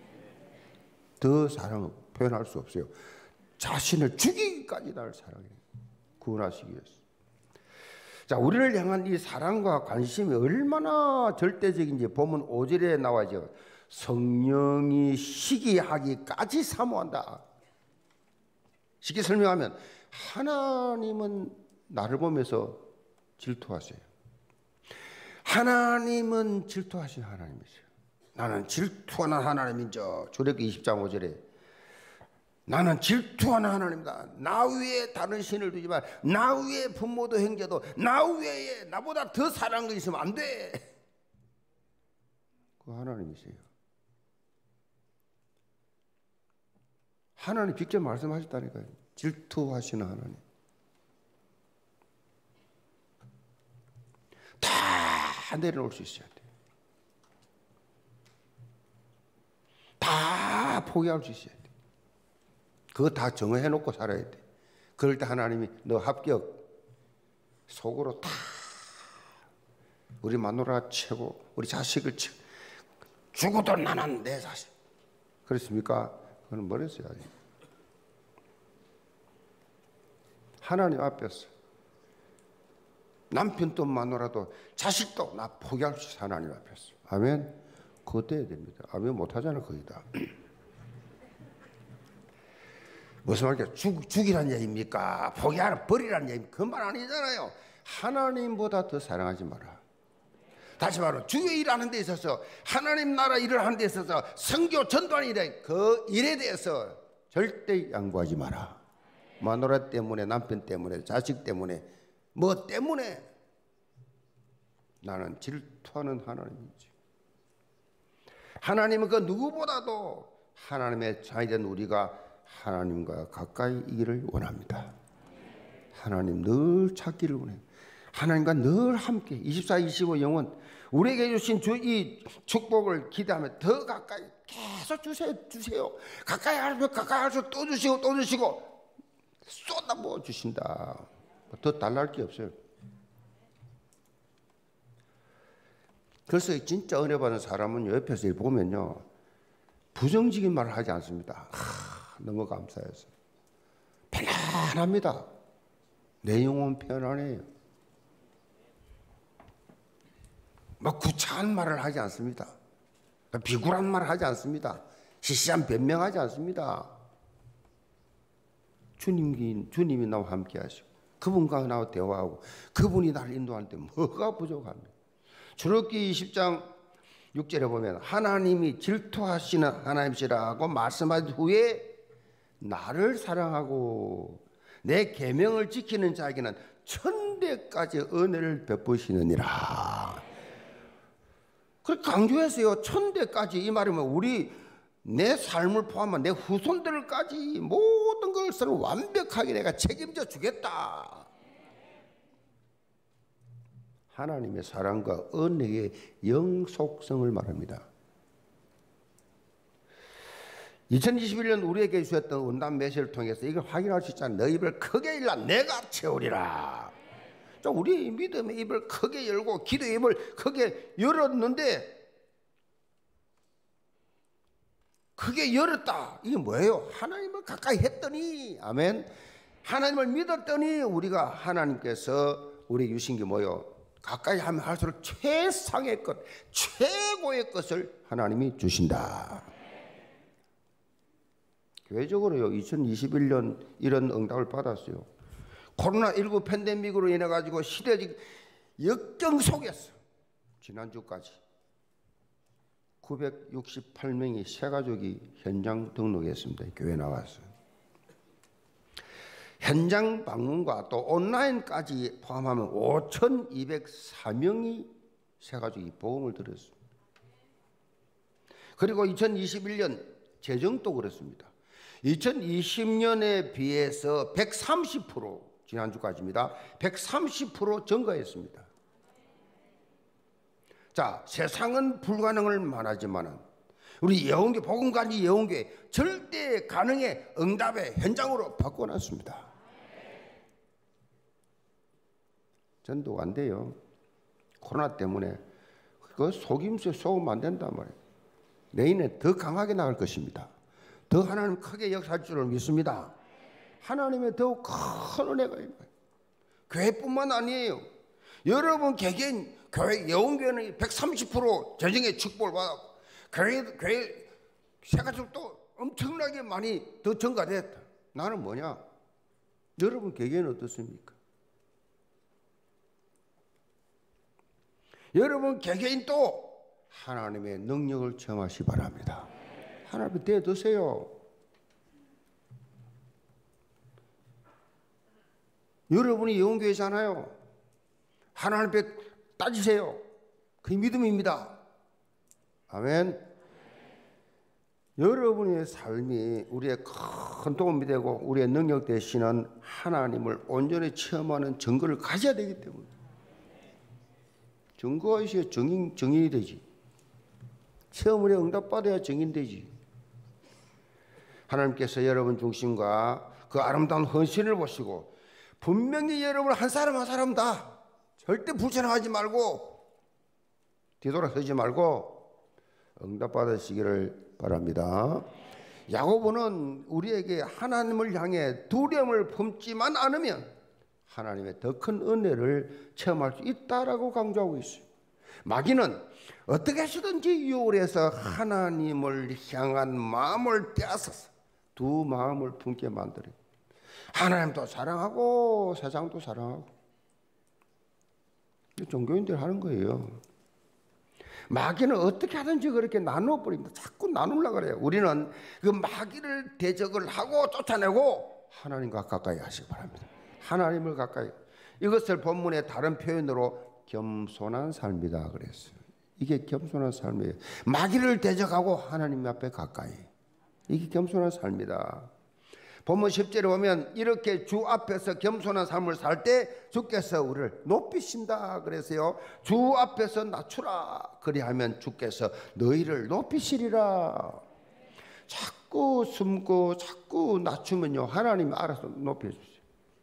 더 사랑을 표현할 수 없어요. 자신을 죽이기까지 나를 사랑해요. 구원하시기 위해서. 자, 우리를 향한 이 사랑과 관심이 얼마나 절대적인지 본문 5절에 나와죠. 성령이 시기하기까지 사모한다. 쉽게 설명하면 하나님은 나를 보면서 질투하세요. 하나님은 질투하시는 하나님이세요. 나는 질투하는 하나님이죠. 출애굽기 20장 5절에 나는 질투하는 하나님이다. 나 위에 다른 신을 두지 마. 나 위에 부모도 형제도 나 위에 나보다 더 사랑하는 거 있으면 안 돼. 그 하나님이세요. 하나님 직접 말씀하셨다니까요. 질투하시는 하나님. 다 내려놓을 수 있어야 돼. 다 포기할 수 있어야 돼. 그거 다 정해놓고 살아야 돼. 그럴 때 하나님이 너 합격. 속으로 다 우리 마누라 최고, 우리 자식을 최고. 죽어도 나는 내 자식. 그렇습니까? 그건 버렸어야지. 하나님 앞에서 남편도 마누라도 자식도 나 포기할 수 있어. 하나님 앞에서. 아멘. 그거 돼야 됩니다. 아멘 못하잖아 거의 다. 무슨 말이야? 죽이란 얘기입니까? 포기하라 버리라는 얘기입니까? 그 말 아니잖아요. 하나님보다 더 사랑하지 마라. 다시 말하면 주의 일하는 데 있어서 하나님 나라 일을 하는 데 있어서 선교 전도하는 일에 그 일에 대해서 절대 양보하지 마라. 마누라 때문에 남편 때문에 자식 때문에 뭐 때문에 나는 질투하는 하나님이지. 하나님은 그 누구보다도 하나님의 자녀된 우리가 하나님과 가까이 이기를 원합니다. 하나님 늘 찾기를 원해요. 하나님과 늘 함께 24, 25 영원 우리에게 주신 이 축복을 기대하며 더 가까이 계속 주세요. 가까이 할수록 가까이 할수록 또 주시고 또 주시고 쏟아부어 주신다. 더 달랄 게 없어요. 그래서 진짜 은혜 받은 사람은 옆에서 보면요 부정적인 말을 하지 않습니다. 너무 감사해서 편안합니다. 내 영혼 편안해요. 막 구차한 말을 하지 않습니다. 비굴한 말을 하지 않습니다. 시시한 변명하지 않습니다. 주님이 나와 함께 하시고 그분과 나와 대화하고 그분이 나를 인도하는데 뭐가 부족합니까? 출애굽기 20장 6절에 보면 하나님이 질투하시는 하나님이시라고 말씀하신 후에 나를 사랑하고 내 계명을 지키는 자에게는 천대까지 은혜를 베푸시느니라. 그 강조했어요. 천대까지. 이 말이면 우리 내 삶을 포함한 내 후손들까지 모든 것을 완벽하게 내가 책임져 주겠다. 하나님의 사랑과 은혜의 영속성을 말합니다. 2021년 우리에게 주셨던 원단 메시지를 통해서 이걸 확인할 수 있잖아요. 너 입을 크게 열라 내가 채우리라. 우리 믿음의 입을 크게 열고 기도의 입을 크게 열었는데 크게 열었다. 이게 뭐예요? 하나님을 가까이 했더니, 아멘. 하나님을 믿었더니 우리가 하나님께서 우리 주신 게 뭐예요? 가까이 하면 할수록 최상의 것, 최고의 것을 하나님이 주신다. 교회적으로요, 2021년 이런 응답을 받았어요. 코로나19 팬데믹으로 인해 가지고 시대적 역경 속에서 지난주까지 968명이 새 가족이 현장 등록했습니다. 교회 나와서. 현장 방문과 또 온라인까지 포함하면 5,204명이 새 가족이 복음을 들었습니다. 그리고 2021년 재정도 그렇습니다. 2020년에 비해서 130% 지난주까지입니다. 130% 증가했습니다. 자, 세상은 불가능을 말하지만 우리 예언교 복음관리 예언교회 절대 가능의 응답의 현장으로 바꿔놨습니다. 전도가 안 돼요. 코로나 때문에 그 속임수에 속으면 안 된단 말이에요. 내년에 더 강하게 나갈 것입니다. 더 하나님 크게 역사할 줄을 믿습니다. 하나님의 더욱 큰 은혜가 있어요. 교회뿐만 아니에요. 여러분 개개인 교회 예언교회는 130% 재정의 축복을 받았고 교회 세가족도 엄청나게 많이 더 증가됐다. 나는 뭐냐? 여러분 개개인은 어떻습니까? 여러분 개개인도 하나님의 능력을 체험하시기 바랍니다. 하나님 대드세요. 여러분이 예언교회잖아요. 하나님 앞에 따지세요. 그게 믿음입니다. 아멘. 여러분의 삶이 우리의 큰 도움이 되고 우리의 능력 되시는 하나님을 온전히 체험하는 증거를 가져야 되기 때문에 증거가 있어야 증인이 되지. 체험을 해 응답받아야 증인되지. 하나님께서 여러분 중심과 그 아름다운 헌신을 보시고 분명히 여러분 한 사람 한 사람 다 절대 불편하지 말고 뒤돌아서지 말고 응답받으시기를 바랍니다. 야고보는 우리에게 하나님을 향해 두려움을 품지만 않으면 하나님의 더 큰 은혜를 체험할 수 있다라고 강조하고 있어요. 마귀는 어떻게 해서든지 유혹을 해서 하나님을 향한 마음을 빼앗아서 두 마음을 품게 만들어요. 하나님도 사랑하고 세상도 사랑하고. 종교인들이 하는 거예요. 마귀는 어떻게 하든지 그렇게 나눠버립니다. 자꾸 나누려고 그래요. 우리는 그 마귀를 대적을 하고 쫓아내고 하나님과 가까이 하시기 바랍니다. 하나님을 가까이. 이것을 본문의 다른 표현으로 겸손한 삶이다 그랬어요. 이게 겸손한 삶이에요. 마귀를 대적하고 하나님 앞에 가까이. 이게 겸손한 삶이다. 본문 10절에 보면 이렇게 주 앞에서 겸손한 삶을 살 때 주께서 우리를 높이신다 그래서요. 주 앞에서 낮추라. 그리하면 주께서 너희를 높이시리라. 자꾸 숨고 자꾸 낮추면요. 하나님이 알아서 높여주세요.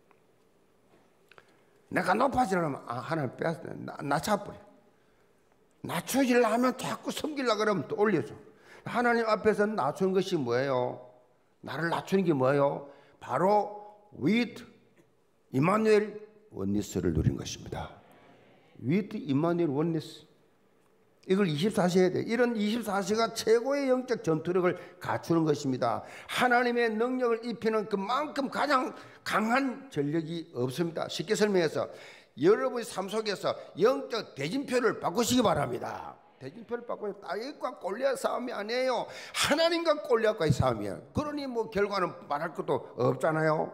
내가 높아지려면 하나님 빼앗아 낮춰버려. 낮추지려 하면 자꾸 섬기려고 그러면 또 올려줘. 하나님 앞에서 낮추는 것이 뭐예요? 나를 낮추는 게 뭐예요? 바로 with 임마누엘 원니스를 누린 것입니다. with 임마누엘 원니스. 이걸 24시 해야 돼. 이런 24시가 최고의 영적 전투력을 갖추는 것입니다. 하나님의 능력을 입히는 그만큼 가장 강한 전력이 없습니다. 쉽게 설명해서 여러분의 삶 속에서 영적 대진표를 바꾸시기 바랍니다. 대진표를 받고 다윗과 골리앗 싸움이 아니에요. 하나님과 골리앗과의 싸움이에요. 그러니 뭐 결과는 말할 것도 없잖아요.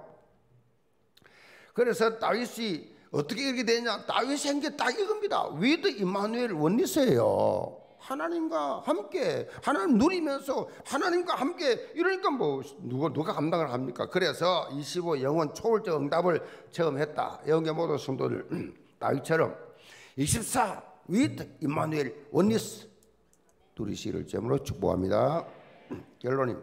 그래서 다윗이 어떻게 이렇게 되냐? 다윗이 한 게 딱 이겁니다. 위드 임마누엘 원리스예요. 하나님과 함께, 하나님 누리면서 하나님과 함께 이러니까 뭐 누가 감당을 합니까? 그래서 25 영원 초월적 응답을 처음 했다. 영계 모든 성도들 다윗처럼 24 with 임마누엘 원리스 누리시기를 점으로 축복합니다. 결론입니다.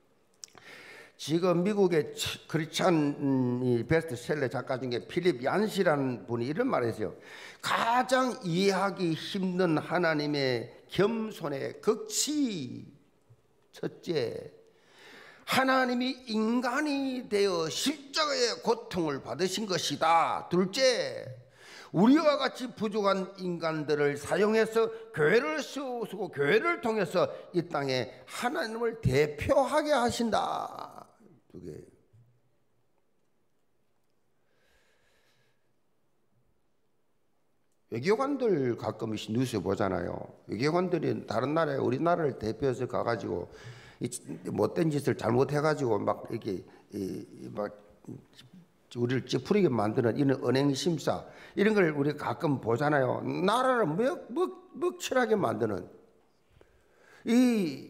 지금 미국의 크리스찬 베스트셀러 작가 중에 필립 얀시라는 분이 이런 말을 했어요. 가장 이해하기 힘든 하나님의 겸손의 극치. 첫째, 하나님이 인간이 되어 십자가의 고통을 받으신 것이다. 둘째, 우리와 같이 부족한 인간들을 사용해서 교회를 세우시고 교회를 통해서 이 땅에 하나님을 대표하게 하신다. 두 개. 외교관들 가끔 뉴스 보잖아요. 외교관들이 다른 나라에 우리나라를 대표해서 가가지고 못된 짓을 잘못해가지고 막 이렇게 막 우리를 찌푸리게 만드는 이런 은행 심사 이런 걸 우리가 가끔 보잖아요. 나라를 먹칠하게 만드는 이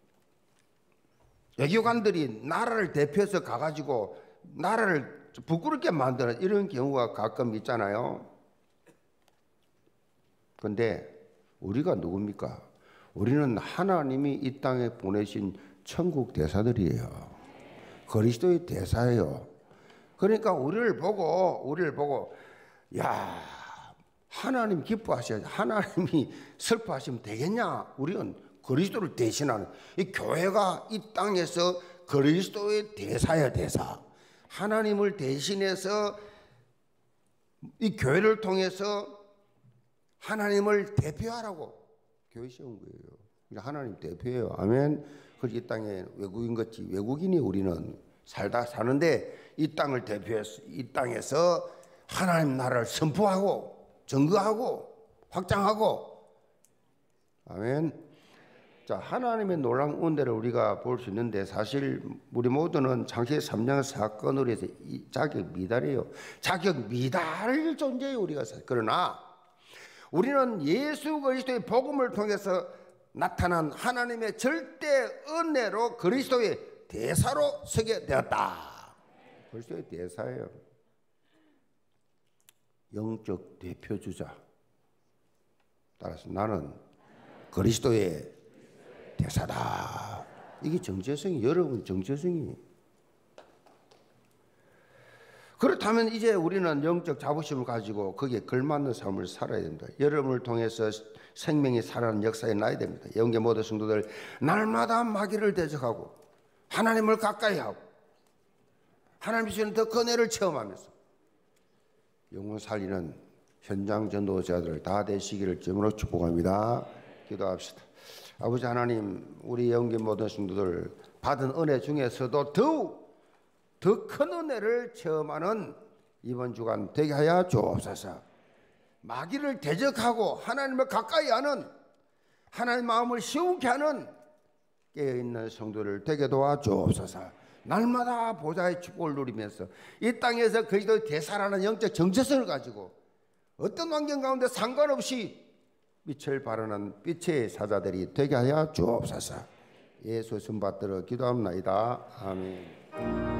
외교관들이 나라를 대표해서 가가지고 나라를 부끄럽게 만드는 이런 경우가 가끔 있잖아요. 근데 우리가 누굽니까? 우리는 하나님이 이 땅에 보내신 천국 대사들이에요. 그리스도의 대사예요. 그러니까 우리를 보고 야, 하나님 기뻐하셔야지. 하나님이 슬퍼하시면 되겠냐? 우리는 그리스도를 대신하는 이 교회가 이 땅에서 그리스도의 대사야, 대사. 하나님을 대신해서 이 교회를 통해서 하나님을 대표하라고 교회 세운 거예요. 하나님 대표예요. 아멘. 그래서 이 땅에 외국인 같이 외국인이 우리는 사는데 이 땅을 대표해서 이 땅에서 하나님 나라를 선포하고 증거하고 확장하고 아멘. 자, 하나님의 놀라운 은혜를 우리가 볼 수 있는데 사실 우리 모두는 창세기 3장 사건으로 해서 이 자격 미달이에요. 자격 미달일 존재예요, 우리가. 그러나 우리는 예수 그리스도의 복음을 통해서 나타난 하나님의 절대 은혜로 그리스도의 대사로 서게 되었다. 그리스도의 대사예요. 영적 대표주자. 따라서 나는 그리스도의 대사다. 이게 정체성이, 여러분 정체성이. 그렇다면 이제 우리는 영적 자부심을 가지고 거기에 걸맞는 삶을 살아야 됩니다. 여러분을 통해서 생명이 살아나는 역사에 나야 됩니다. 영계 모든 성도들 날마다 마귀를 대적하고 하나님을 가까이 하고 하나님 주시는 더 큰 은혜를 체험하면서 영혼 살리는 현장 전도자들 다 되시기를 주님으로 축복합니다. 기도합시다. 아버지 하나님, 우리 영계 모든 성도들 받은 은혜 중에서도 더욱 더 큰 은혜를 체험하는 이번 주간 되게 하여 주옵소서. 마귀를 대적하고 하나님을 가까이 하는 하나님의 마음을 시원케 하는 깨어있는 성도를 되게 도와주옵소서. 날마다 보좌의 축복을 누리면서 이 땅에서 그리스도의 대사라는 영적 정체성을 가지고 어떤 환경 가운데 상관없이 빛을 발하는 빛의 사자들이 되게 하여 주옵소서. 예수 선받들어 기도합나이다. 아멘.